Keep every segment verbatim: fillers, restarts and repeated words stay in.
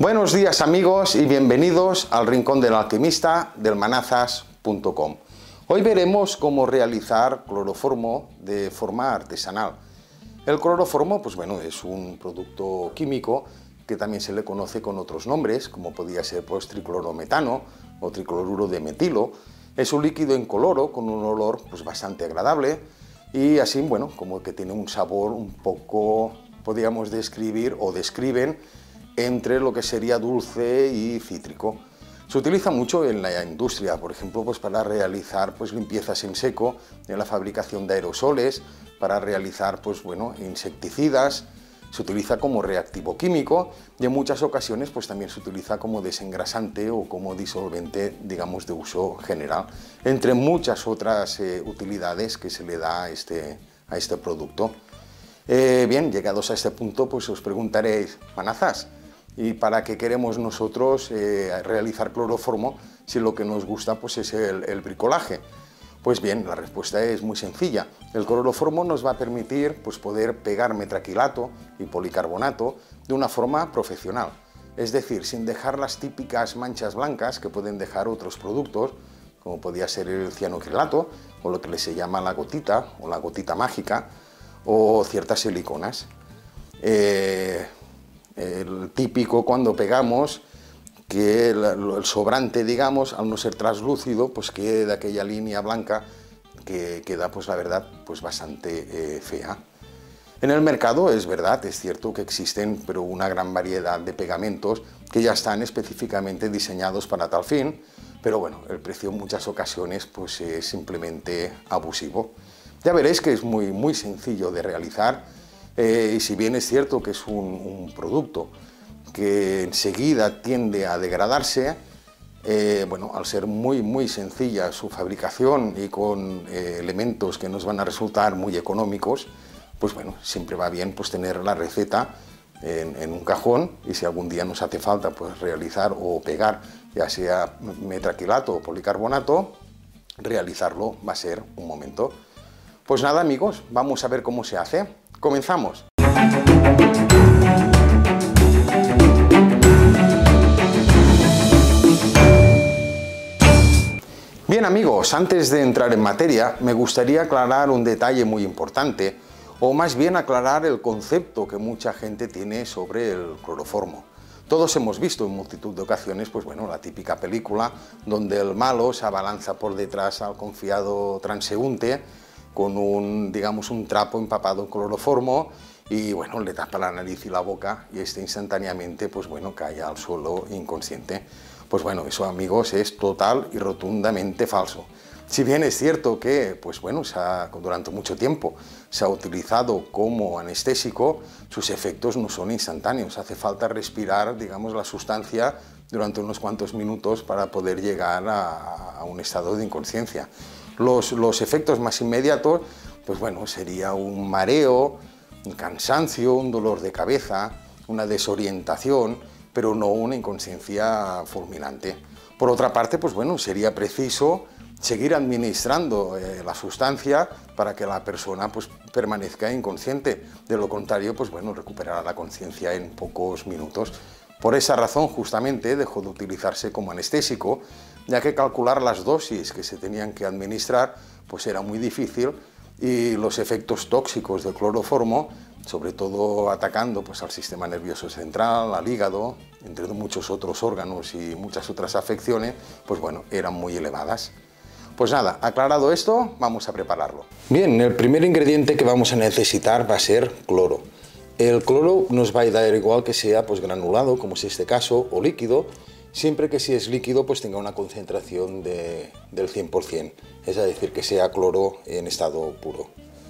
Buenos días amigos y bienvenidos al Rincón del Alquimista del manazas punto com. Hoy veremos cómo realizar cloroformo de forma artesanal. El cloroformo, pues bueno, es un producto químico que también se le conoce con otros nombres, como podría ser pues, triclorometano o tricloruro de metilo. Es un líquido incoloro con un olor pues, bastante agradable y así, bueno, como que tiene un sabor un poco, podríamos describir o describen entre lo que sería dulce y cítrico. Se utiliza mucho en la industria, por ejemplo, pues para realizar pues, limpiezas en seco, en la fabricación de aerosoles, para realizar pues, bueno, insecticidas. Se utiliza como reactivo químico y en muchas ocasiones pues, también se utiliza como desengrasante o como disolvente, digamos, de uso general, entre muchas otras eh, utilidades que se le da a este, a este producto. Eh, bien, llegados a este punto, pues os preguntaréis, manazas, ¿y para qué queremos nosotros eh, realizar cloroformo si lo que nos gusta pues, es el, el bricolaje? Pues bien, la respuesta es muy sencilla. El cloroformo nos va a permitir pues, poder pegar metraquilato y policarbonato de una forma profesional, es decir, sin dejar las típicas manchas blancas que pueden dejar otros productos, como podría ser el cianocrilato, o lo que se llama la gotita, o la gotita mágica, o ciertas siliconas. Eh, el típico cuando pegamos, que el, el sobrante, digamos, al no ser translúcido, pues queda aquella línea blanca que queda, pues la verdad, pues bastante eh, fea. En el mercado es verdad, es cierto que existen pero una gran variedad de pegamentos que ya están específicamente diseñados para tal fin, pero bueno, el precio en muchas ocasiones pues es simplemente abusivo. Ya veréis que es muy, muy sencillo de realizar eh, y si bien es cierto que es un, un producto que enseguida tiende a degradarse, eh, bueno, al ser muy, muy sencilla su fabricación y con eh, elementos que nos van a resultar muy económicos, pues bueno, siempre va bien pues, tener la receta en, en un cajón y si algún día nos hace falta pues, realizar o pegar, ya sea metraquilato o policarbonato, realizarlo va a ser un momento. Pues nada amigos, vamos a ver cómo se hace. Comenzamos. Bien amigos, antes de entrar en materia, me gustaría aclarar un detalle muy importante, o más bien aclarar el concepto que mucha gente tiene sobre el cloroformo. Todos hemos visto en multitud de ocasiones, pues bueno, la típica película donde el malo se abalanza por detrás al confiado transeúnte con un, digamos, un trapo empapado en cloroformo y bueno, le tapa la nariz y la boca y este instantáneamente, pues bueno, cae al suelo inconsciente. Pues bueno, eso amigos es total y rotundamente falso. Si bien es cierto que, pues bueno, se ha, durante mucho tiempo se ha utilizado como anestésico, sus efectos no son instantáneos. Hace falta respirar, digamos, la sustancia durante unos cuantos minutos para poder llegar a, a un estado de inconsciencia. Los, los efectos más inmediatos, pues bueno, sería un mareo, un cansancio, un dolor de cabeza, una desorientación, pero no una inconsciencia fulminante. Por otra parte, pues bueno, sería preciso seguir administrando eh, la sustancia para que la persona pues, permanezca inconsciente. De lo contrario, pues bueno, recuperará la conciencia en pocos minutos. Por esa razón, justamente, dejó de utilizarse como anestésico, ya que calcular las dosis que se tenían que administrar pues era muy difícil y los efectos tóxicos del cloroformo, sobre todo atacando pues, al sistema nervioso central, al hígado, entre muchos otros órganos y muchas otras afecciones, pues bueno, eran muy elevadas. Pues nada, aclarado esto, vamos a prepararlo. Bien, el primer ingrediente que vamos a necesitar va a ser cloro. El cloro nos va a dar igual que sea pues, granulado, como es este caso, o líquido, siempre que si es líquido pues tenga una concentración de, del cien por cien, es decir, que sea cloro en estado puro.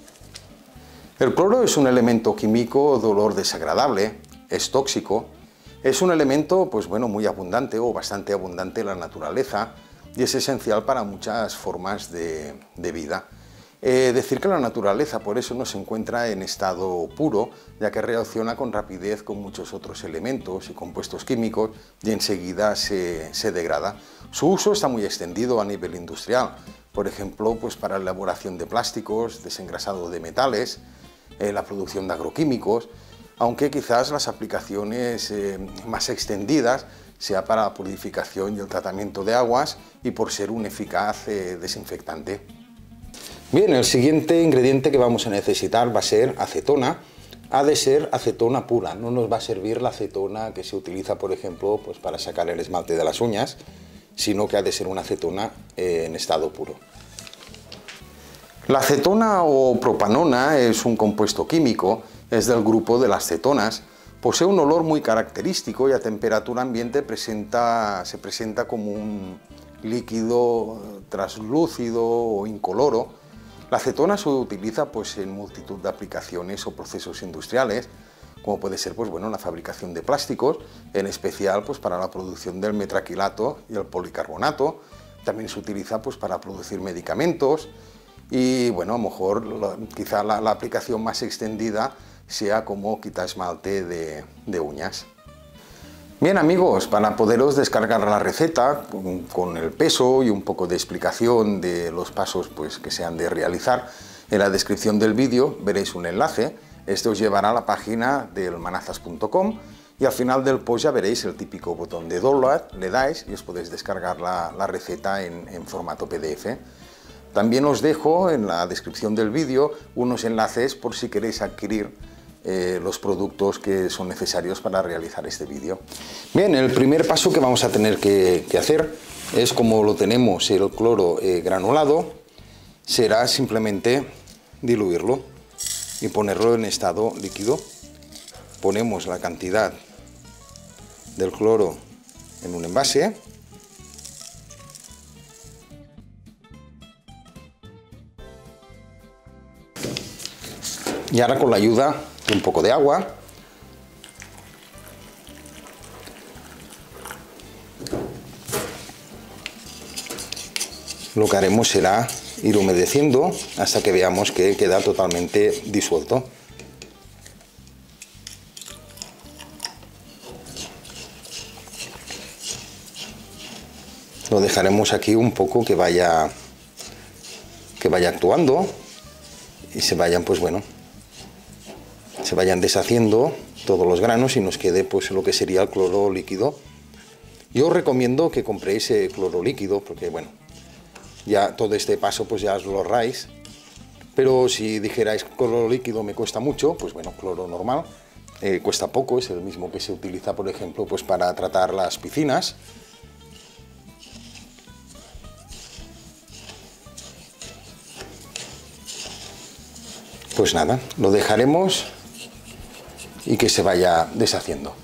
El cloro es un elemento químico de olor desagradable, es tóxico, es un elemento pues, bueno, muy abundante o bastante abundante en la naturaleza y es esencial para muchas formas de, de vida. Eh, decir que la naturaleza por eso no se encuentra en estado puro, ya que reacciona con rapidez con muchos otros elementos y compuestos químicos y enseguida se, se degrada. Su uso está muy extendido a nivel industrial, por ejemplo, pues para la elaboración de plásticos, desengrasado de metales, eh, la producción de agroquímicos, aunque quizás las aplicaciones eh, más extendidas sea para la purificación y el tratamiento de aguas y por ser un eficaz eh, desinfectante. Bien, el siguiente ingrediente que vamos a necesitar va a ser acetona. Ha de ser acetona pura, no nos va a servir la acetona que se utiliza, por ejemplo, pues para sacar el esmalte de las uñas, sino que ha de ser una acetona eh, en estado puro. La acetona o propanona es un compuesto químico, es del grupo de las cetonas. Posee un olor muy característico y a temperatura ambiente presenta, se presenta como un líquido translúcido o incoloro. La acetona se utiliza pues, en multitud de aplicaciones o procesos industriales, como puede ser pues, bueno, la fabricación de plásticos, en especial pues, para la producción del metraquilato y el policarbonato. También se utiliza pues, para producir medicamentos y bueno, a lo mejor la, quizá la, la aplicación más extendida sea como quita esmalte de, de uñas. Bien amigos, para poderos descargar la receta con, con el peso y un poco de explicación de los pasos pues, que se han de realizar, en la descripción del vídeo veréis un enlace. Este os llevará a la página del manazas punto com y al final del post ya veréis el típico botón de download, le dais y os podéis descargar la, la receta en, en formato P D F. También os dejo en la descripción del vídeo unos enlaces por si queréis adquirir Eh, los productos que son necesarios para realizar este vídeo. Bien, el primer paso que vamos a tener que, que hacer es, como lo tenemos el cloro eh, granulado, será simplemente diluirlo y ponerlo en estado líquido. Ponemos la cantidad del cloro en un envase y ahora, con la ayuda de un poco de agua, lo que haremos será ir humedeciendo hasta que veamos que queda totalmente disuelto. Lo dejaremos aquí un poco que vaya que vaya actuando y se vayan pues bueno se vayan deshaciendo todos los granos y nos quede pues lo que sería el cloro líquido. Yo os recomiendo que compréis eh, cloro líquido, porque bueno, ya todo este paso pues ya os lo ahorráis, pero si dijerais cloro líquido me cuesta mucho, pues bueno, cloro normal eh, cuesta poco, es el mismo que se utiliza por ejemplo pues para tratar las piscinas. Pues nada, lo dejaremos y que se vaya deshaciendo.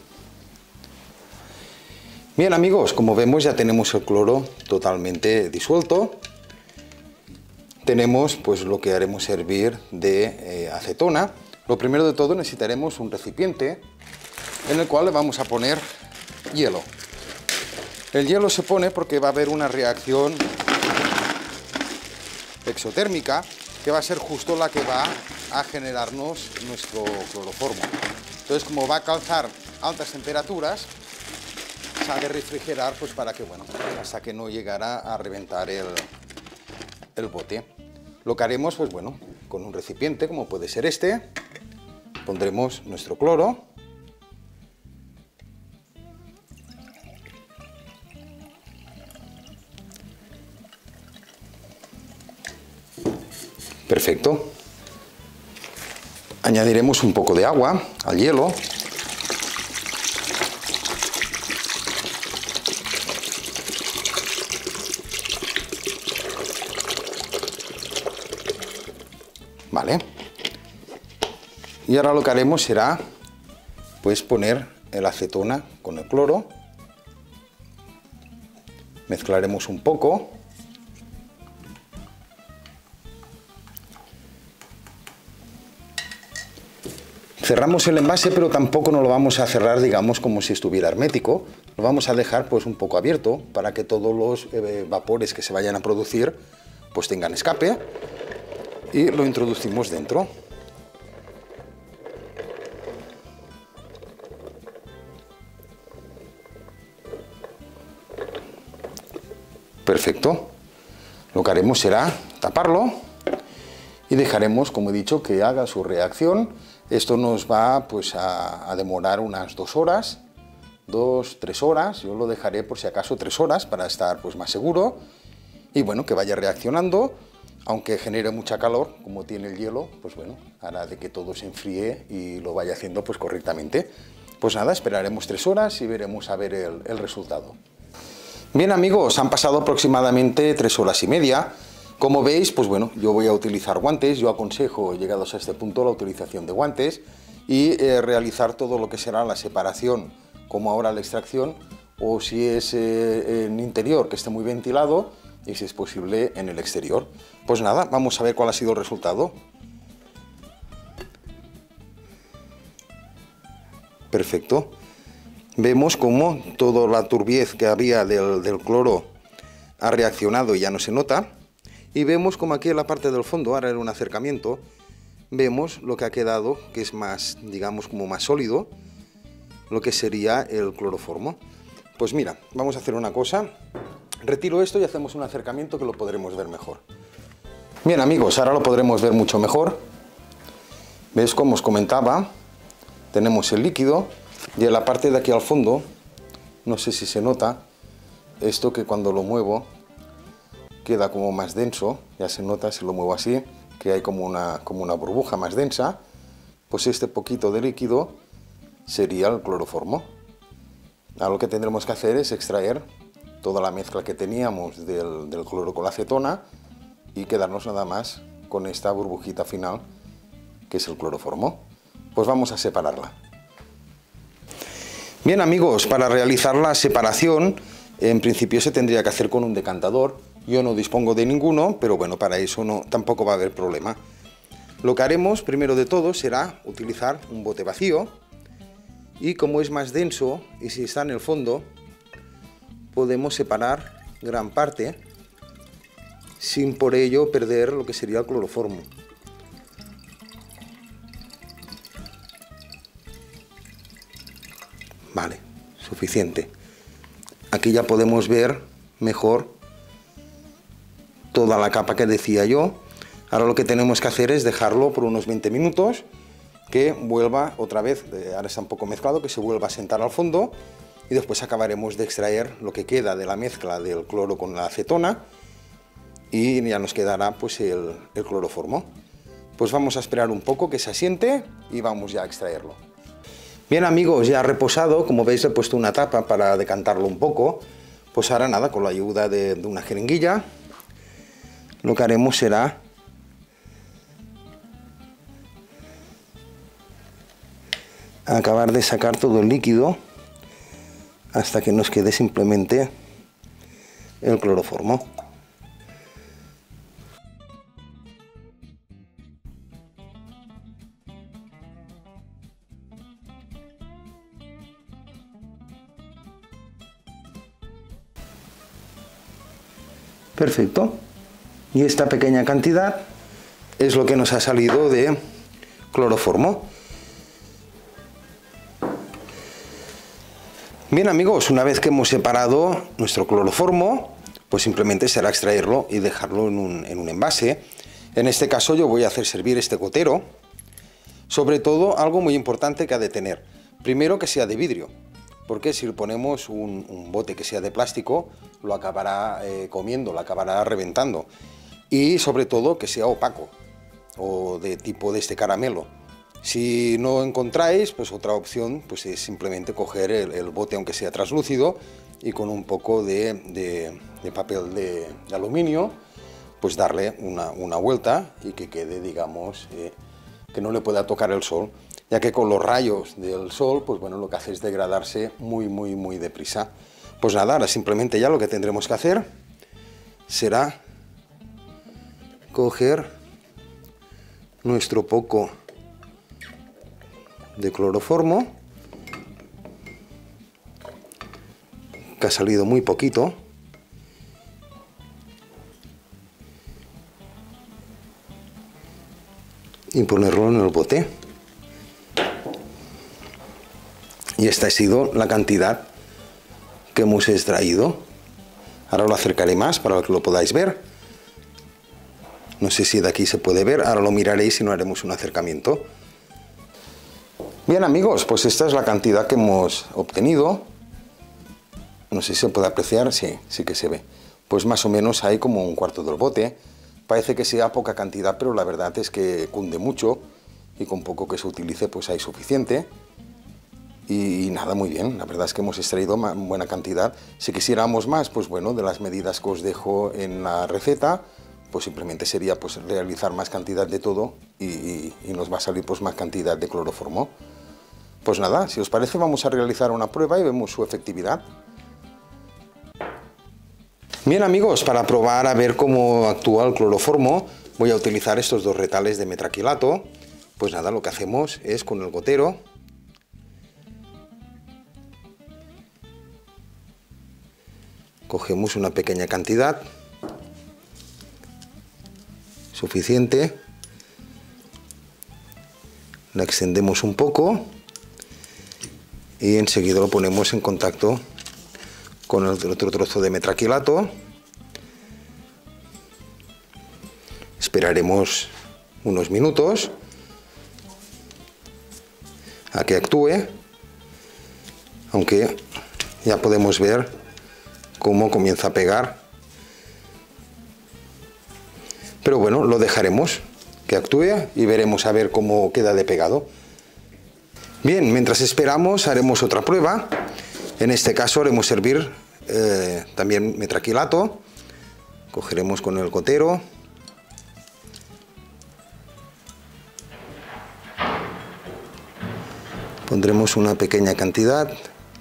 Bien amigos, como vemos ya tenemos el cloro totalmente disuelto. Tenemos pues lo que haremos servir de eh, acetona. Lo primero de todo necesitaremos un recipiente en el cual le vamos a poner hielo. El hielo se pone porque va a haber una reacción exotérmica que va a ser justo la que va a generarnos nuestro cloroformo. Entonces, como va a alcanzar altas temperaturas, se ha de refrigerar pues para que, bueno, hasta que no llegara a reventar el, el bote. Lo que haremos, pues bueno, con un recipiente, como puede ser este, pondremos nuestro cloro. Perfecto. Añadiremos un poco de agua al hielo. Vale. Y ahora lo que haremos será pues poner el acetona con el cloro. Mezclaremos un poco. Cerramos el envase, pero tampoco no lo vamos a cerrar, digamos, como si estuviera hermético. Lo vamos a dejar pues un poco abierto para que todos los eh, vapores que se vayan a producir pues tengan escape, y lo introducimos dentro. Perfecto. Lo que haremos será taparlo y dejaremos, como he dicho, que haga su reacción Esto nos va pues, a, a demorar unas dos horas, dos, tres horas. Yo lo dejaré por si acaso tres horas para estar pues, más seguro. Y bueno, que vaya reaccionando, aunque genere mucha calor, como tiene el hielo, pues bueno, hará de que todo se enfríe y lo vaya haciendo pues, correctamente. Pues nada, esperaremos tres horas y veremos a ver el, el resultado. Bien amigos, han pasado aproximadamente tres horas y media. Como veis, pues bueno, yo voy a utilizar guantes. Yo aconsejo, llegados a este punto, la utilización de guantes y eh, realizar todo lo que será la separación, como ahora la extracción, o si es eh, en interior, que esté muy ventilado, y si es posible en el exterior. Pues nada, vamos a ver cuál ha sido el resultado. Perfecto. Vemos cómo toda la turbiez que había del, del cloro ha reaccionado y ya no se nota. Y vemos como aquí en la parte del fondo, ahora en un acercamiento, vemos lo que ha quedado, que es más, digamos, como más sólido, lo que sería el cloroformo. Pues mira, vamos a hacer una cosa. Retiro esto y hacemos un acercamiento que lo podremos ver mejor. Bien amigos, ahora lo podremos ver mucho mejor. ¿Ves? Como os comentaba, tenemos el líquido y en la parte de aquí al fondo, no sé si se nota, esto que cuando lo muevo queda como más denso, ya se nota si lo muevo así, que hay como una, como una burbuja más densa, pues este poquito de líquido sería el cloroformo. Ahora lo que tendremos que hacer es extraer toda la mezcla que teníamos del, del cloro con la acetona y quedarnos nada más con esta burbujita final que es el cloroformo. Pues vamos a separarla. Bien amigos, para realizar la separación en principio se tendría que hacer con un decantador. Yo no dispongo de ninguno, pero bueno, para eso no, tampoco va a haber problema. Lo que haremos primero de todo será utilizar un bote vacío y como es más denso y si está en el fondo, podemos separar gran parte sin por ello perder lo que sería el cloroformo. Vale, suficiente. Aquí ya podemos ver mejor toda la capa que decía yo. Ahora lo que tenemos que hacer es dejarlo por unos veinte minutos, que vuelva otra vez, ahora está un poco mezclado, que se vuelva a sentar al fondo. Y después acabaremos de extraer lo que queda de la mezcla del cloro con la acetona y ya nos quedará pues el, el cloroformo. Pues vamos a esperar un poco que se asiente y vamos ya a extraerlo. Bien amigos, ya ha reposado, como veis he puesto una tapa para decantarlo un poco. Pues ahora nada, con la ayuda de, de una jeringuilla, lo que haremos será acabar de sacar todo el líquido hasta que nos quede simplemente el cloroformo. Perfecto. Y esta pequeña cantidad es lo que nos ha salido de cloroformo. Bien amigos, una vez que hemos separado nuestro cloroformo, pues simplemente será extraerlo y dejarlo en un, en un envase. En este caso yo voy a hacer servir este gotero. Sobre todo algo muy importante que ha de tener. Primero que sea de vidrio, porque si le ponemos un, un bote que sea de plástico, lo acabará eh, comiendo, lo acabará reventando. Y sobre todo que sea opaco o de tipo de este caramelo. Si no encontráis, pues otra opción pues es simplemente coger el, el bote aunque sea translúcido y con un poco de, de, de papel de, de aluminio pues darle una, una vuelta y que quede, digamos, eh, que no le pueda tocar el sol, ya que con los rayos del sol pues bueno, lo que hace es degradarse muy muy muy deprisa. Pues nada, ahora simplemente ya lo que tendremos que hacer será coger nuestro poco de cloroformo, que ha salido muy poquito, y ponerlo en el bote. Y esta ha sido la cantidad que hemos extraído. Ahora lo acercaré más para que lo podáis ver. No sé si de aquí se puede ver, ahora lo miraréis y no haremos un acercamiento. Bien amigos, pues esta es la cantidad que hemos obtenido. No sé si se puede apreciar, sí, sí que se ve. Pues más o menos hay como un cuarto del bote. Parece que sea poca cantidad, pero la verdad es que cunde mucho y con poco que se utilice pues hay suficiente. Y, y nada, muy bien, la verdad es que hemos extraído buena cantidad. Si quisiéramos más, pues bueno, de las medidas que os dejo en la receta, pues simplemente sería pues realizar más cantidad de todo y, y, y nos va a salir pues más cantidad de cloroformo. Pues nada, si os parece vamos a realizar una prueba y vemos su efectividad. Bien amigos, para probar a ver cómo actúa el cloroformo, voy a utilizar estos dos retales de metraquilato. Pues nada, lo que hacemos es con el gotero cogemos una pequeña cantidad, suficiente, la extendemos un poco y enseguida lo ponemos en contacto con el otro trozo de metraquilato. Esperaremos unos minutos a que actúe, aunque ya podemos ver cómo comienza a pegar. Pero bueno, lo dejaremos que actúe y veremos a ver cómo queda de pegado. Bien, mientras esperamos haremos otra prueba. En este caso haremos hervir eh, también metraquilato. Cogeremos con el gotero. Pondremos una pequeña cantidad.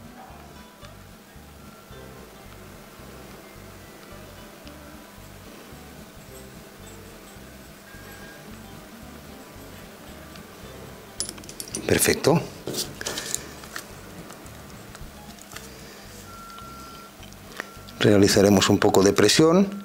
Perfecto. Realizaremos un poco de presión.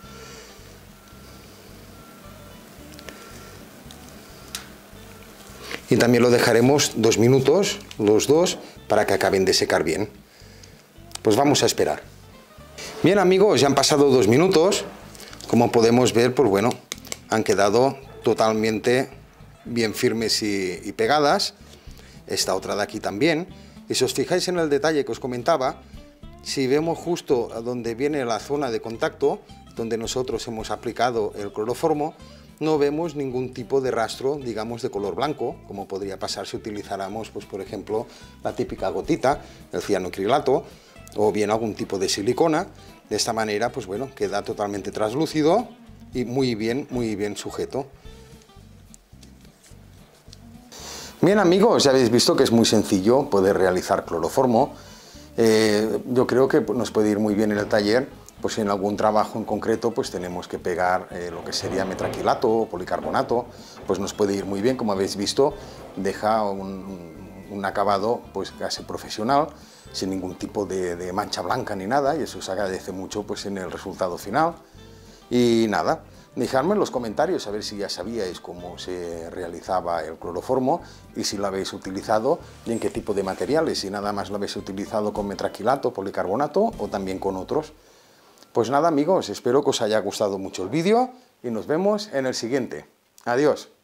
Y también lo dejaremos dos minutos, los dos, para que acaben de secar bien. Pues vamos a esperar. Bien amigos, ya han pasado dos minutos. Como podemos ver, pues bueno, han quedado totalmente bien firmes y, y pegadas. Esta otra de aquí también. Y si os fijáis en el detalle que os comentaba, si vemos justo donde viene la zona de contacto, donde nosotros hemos aplicado el cloroformo, no vemos ningún tipo de rastro, digamos, de color blanco, como podría pasar si utilizáramos, pues, por ejemplo, la típica gotita, el cianocrilato, o bien algún tipo de silicona. De esta manera, pues bueno, queda totalmente translúcido y muy bien, muy bien sujeto. Bien amigos, ya habéis visto que es muy sencillo poder realizar cloroformo. Eh, yo creo que nos puede ir muy bien en el taller, pues en algún trabajo en concreto pues tenemos que pegar eh, lo que sería metraquilato o policarbonato, pues nos puede ir muy bien, como habéis visto, deja un, un acabado pues casi profesional, sin ningún tipo de, de mancha blanca ni nada, y eso se agradece mucho pues en el resultado final. Y nada, dejadme en los comentarios a ver si ya sabíais cómo se realizaba el cloroformo y si lo habéis utilizado y en qué tipo de materiales, si nada más lo habéis utilizado con metraquilato, policarbonato o también con otros. Pues nada amigos, espero que os haya gustado mucho el vídeo y nos vemos en el siguiente. Adiós.